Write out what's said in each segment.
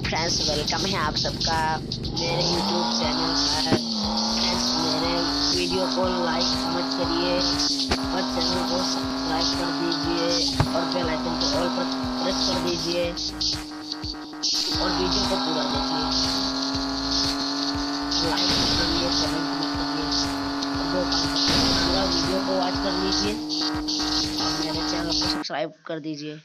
Friends, welcome है आप सबका मेरे यूट्यूब चैनल पर। फ्रेंड्स, मेरे वीडियो को लाइक मत करिए और चैनल को सब्सक्राइब कर दीजिए और बेल आइकन को ऑल पर प्रेस कर दीजिए और वीडियो को पूरा देखिए। लाइक करिए, कमेंट करिए और दो काम करिए, पूरा वीडियो को वॉच कर लीजिए और मेरे चैनल को सब्सक्राइब कर दीजिए।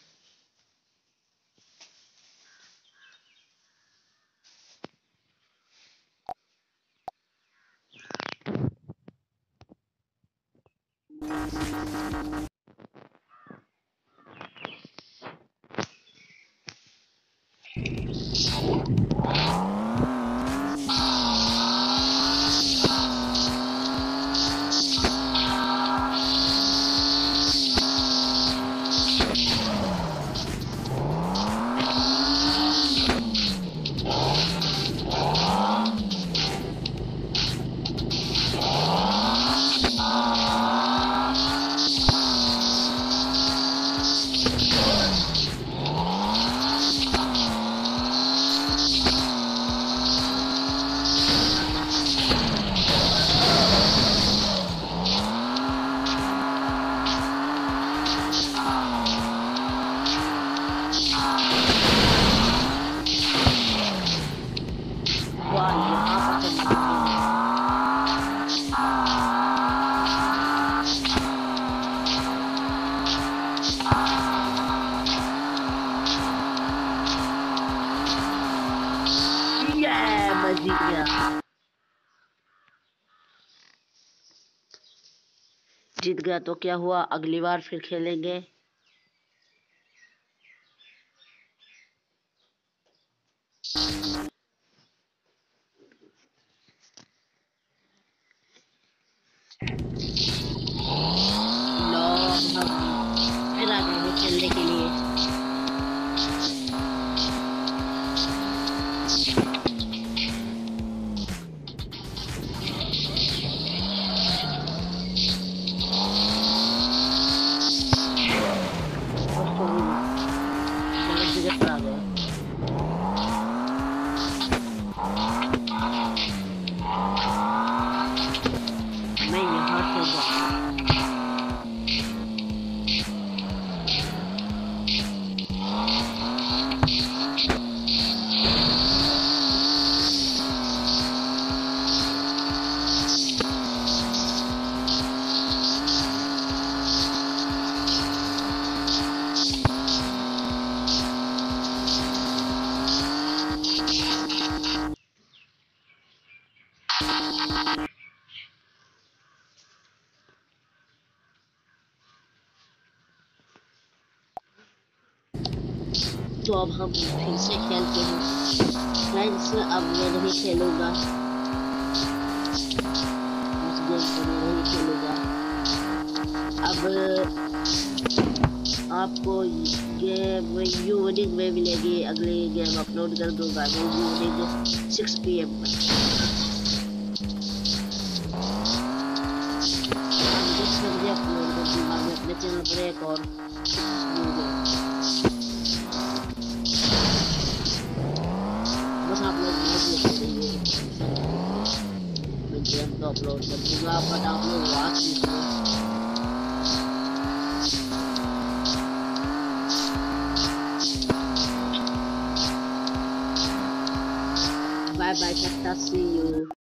जीत गया तो क्या हुआ, अगली बार फिर खेलेंगे। फिर आ गए खेलने के लिए। मैं यहाँ से तो अब हम फिर से खेलते हैं। फ्रेंड्स, अब मैं नहीं खेलूंगा, उस गेम को मैं नहीं खेलूंगा। अब आपको गेम यूनिक में मिलेगी, अगली गेम अपलोड कर दूंगा मैं यूनिक 6 PM पर। अपलोड कर दूंगा मैं अपने चैनल पर एक और आप लोग मैं गेम तो अपलोड कर दूंगा, बट आप लोग वॉच कीजिए। Bye bye, see you.